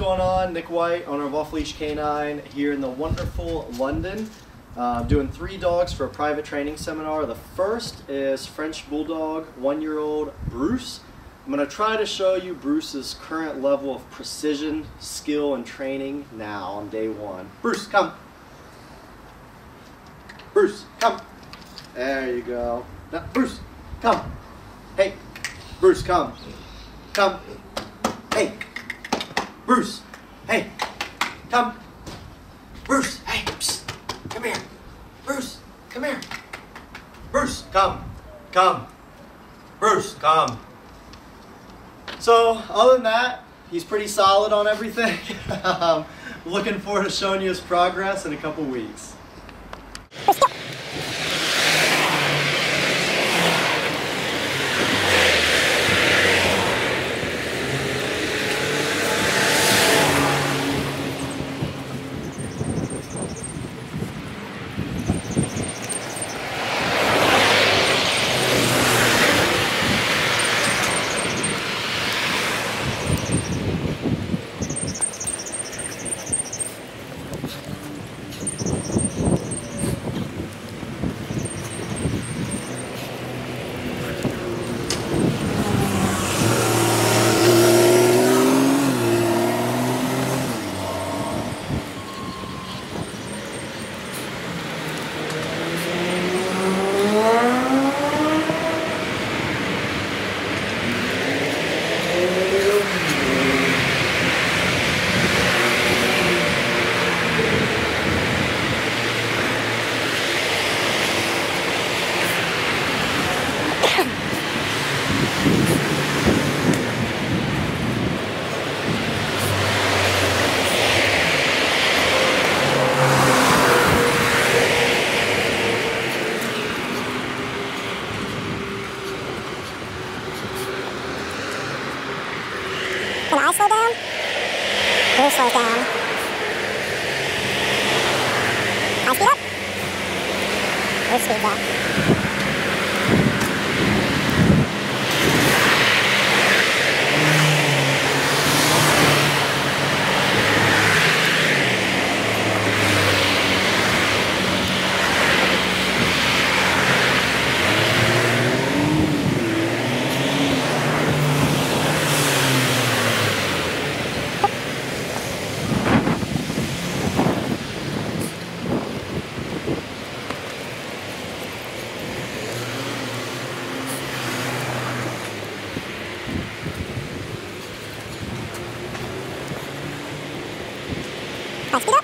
going on? Nick White, owner of Off Leash Canine, here in the wonderful London. Doing 3 dogs for a private training seminar. The first is French Bulldog, 1-year-old Bruce. I'm going to try to show you Bruce's current level of precision, skill, and training now on day 1. Bruce, come. Bruce, come. There you go. Now, Bruce, come. Hey, Bruce, come. Come. Hey, Bruce. Hey, come. Bruce, hey, psst. Come here. Bruce, come here. Bruce, come. Come. Bruce, come. So, other than that, he's pretty solid on everything. Looking forward to showing you his progress in a couple weeks. Can I slow down? Bruce slows down. I speed up? Bruce speeds up. I speed up?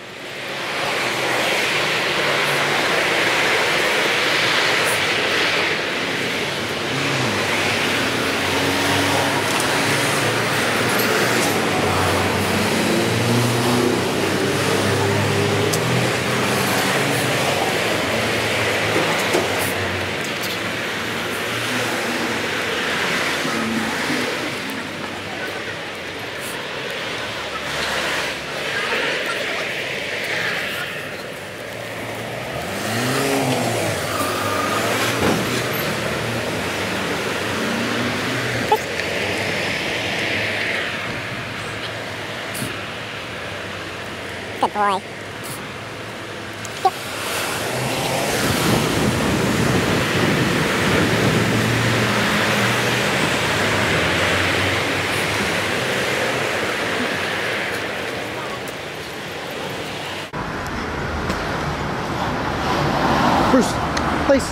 Good boy. Bruce, place.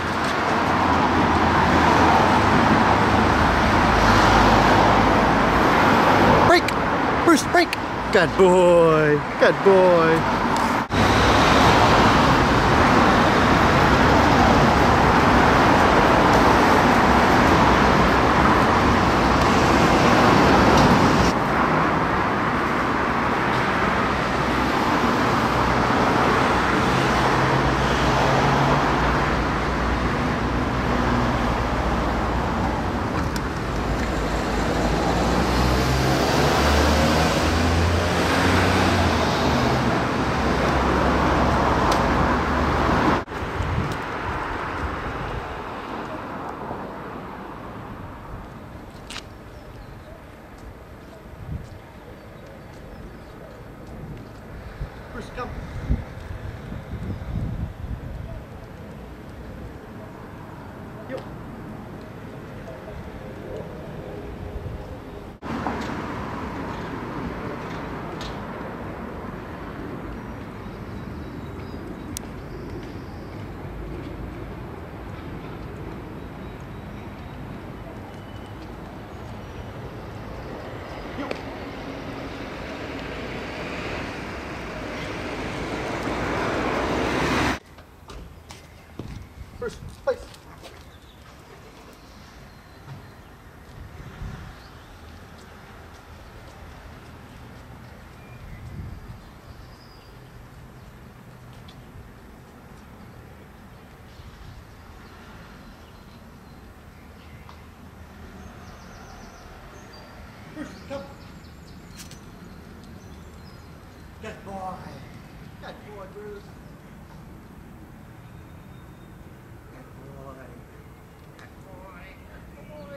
Break! Bruce, break! Good boy, good boy. Bruce, come. Good boy. Good boy, Bruce. Good boy. Good boy. Good boy.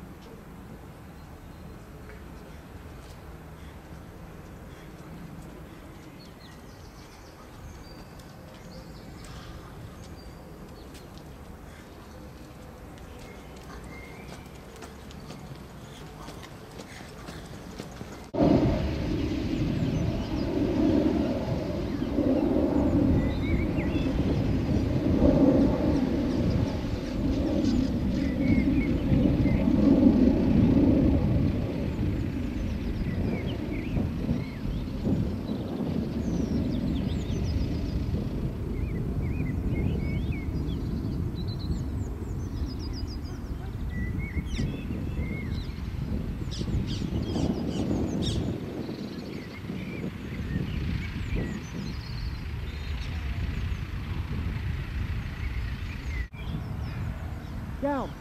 Down.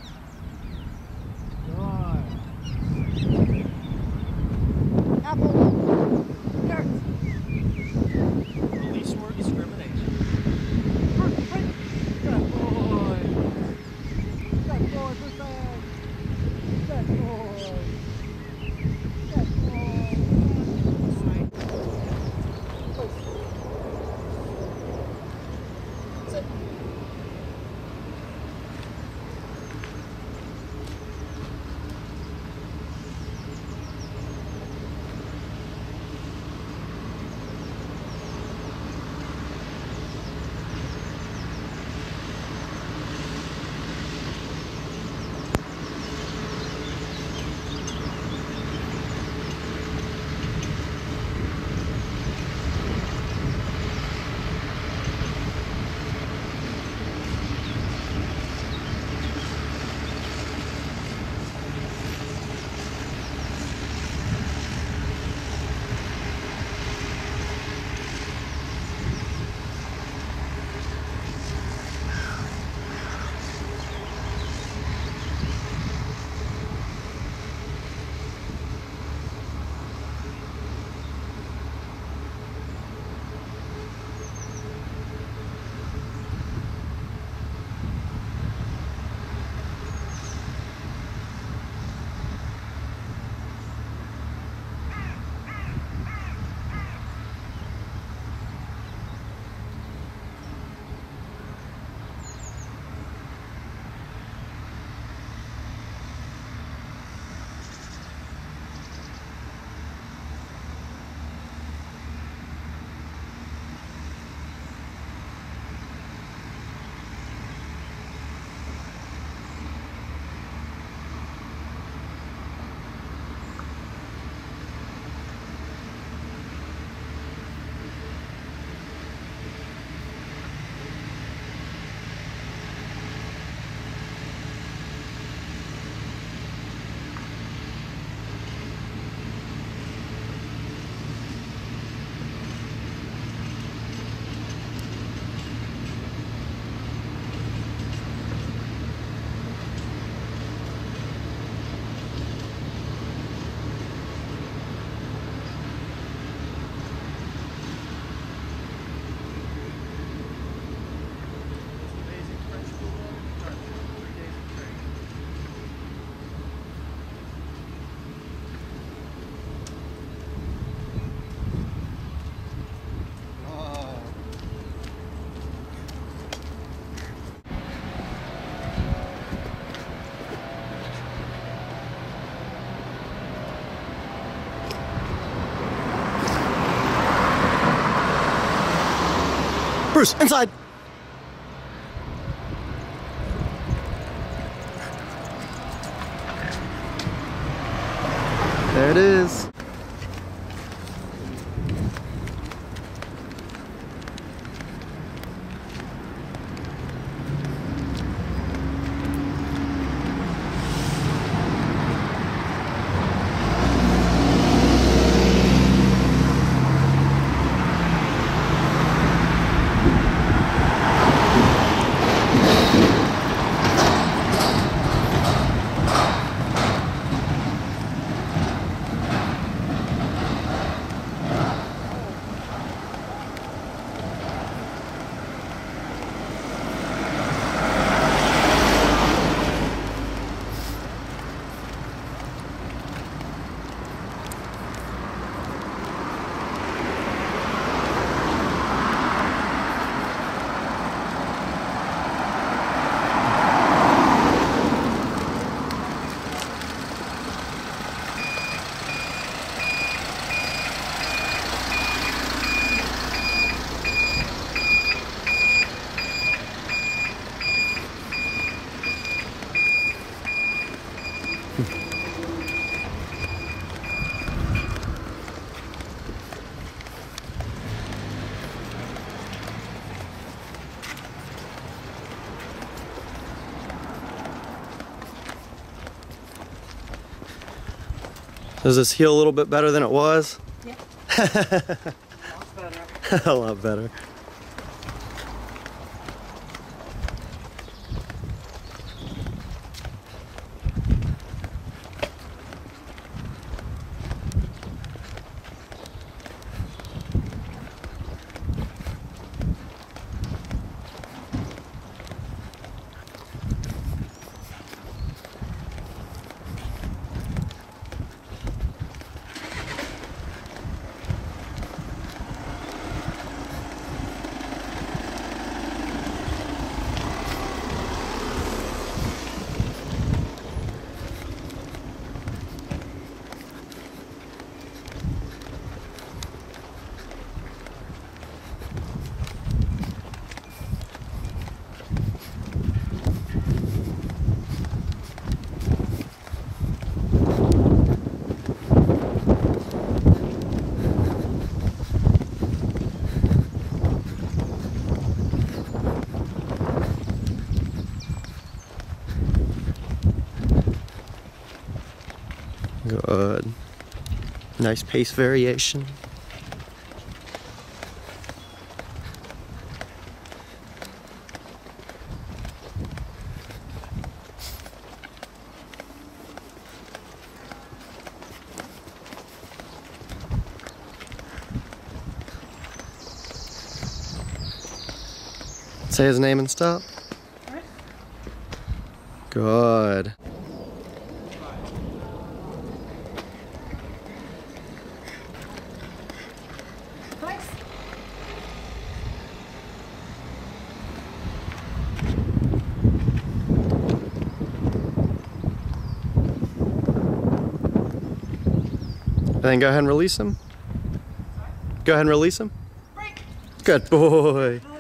Good. Apple. Dirt. Police work discrimination. Good boy. Good boy, Bruce. Good boy. Good boy. Sit. Bruce, inside. There it is. Does this feel a little bit better than it was? Yeah. A lot better. A lot better. Good. Nice pace variation. Say his name and stop. Good. And then go ahead and release him. Go ahead and release him. Good boy.